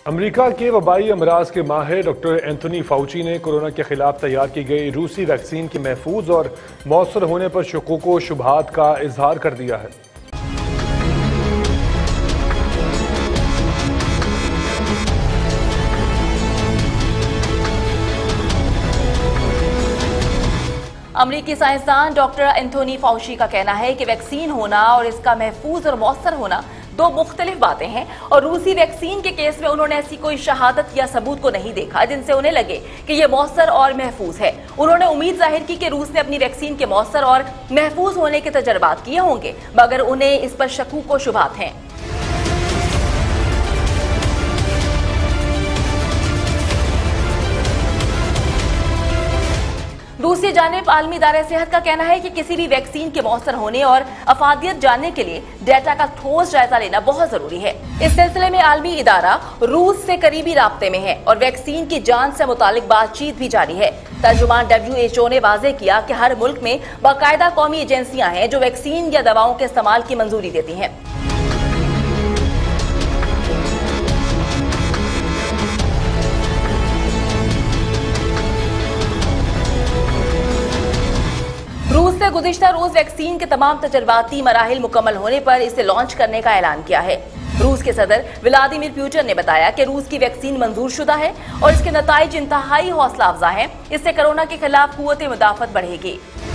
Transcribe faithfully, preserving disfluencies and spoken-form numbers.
America के वबाई अमराज के माहिर डॉक्टर एंथोनी फाउची ने कोरोना के खिलाफ तैयार की गई रूसी वैक्सीन के महफूज और मौसर होने पर शुकूक व शुबहात का इजहार कर दिया है। अमरीकी साइंसदान डॉक्टर एंथोनी फाउची का कहना है कि वैक्सीन होना और इसका महफूज और मौसर होना दो मुख्तलिफ बातें हैं और रूसी वैक्सीन के केस में उन्होंने ऐसी कोई शहादत या सबूत को नहीं देखा जिनसे उन्हें लगे कि ये मौसर और महफूज है। उन्होंने उम्मीद जाहिर की कि रूस ने अपनी वैक्सीन के मौसर और महफूज होने के तजर्बात किए होंगे, मगर उन्हें इस पर शकूक व शुबहात हैं। दूसरी जानिब आलमी इदारे सेहत का कहना है कि किसी भी वैक्सीन के मौसर होने और अफादियत जानने के लिए डेटा का ठोस जायजा लेना बहुत जरूरी है। इस सिलसिले में आलमी इदारा रूस से करीबी राब्ते में है और वैक्सीन की जांच से मुतालिक बातचीत भी जारी है। तर्जुमान डब्ल्यू एच ओ ने वाजे किया कि हर मुल्क में बाकायदा कौमी एजेंसियां हैं जो वैक्सीन या दवाओं के इस्तेमाल की मंजूरी देती हैं। रूस ने गुज़िश्ता रोज वैक्सीन के तमाम तजर्बाती मराहिल मुकम्मल होने पर इसे लॉन्च करने का ऐलान किया है। रूस के सदर व्लादिमीर पुतिन ने बताया कि रूस की वैक्सीन मंजूर शुदा है और इसके नताइज इंतहाई हौसला अफजा हैं। इससे कोरोना के खिलाफ कुव्वत मुदाफत बढ़ेगी।